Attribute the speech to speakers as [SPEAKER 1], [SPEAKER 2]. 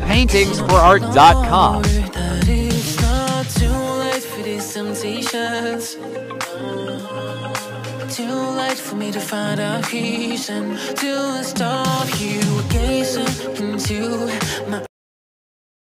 [SPEAKER 1] paintingsforart.com.
[SPEAKER 2] It's not too late for these temptations. Too late for me to find a reason to stop you gazing into my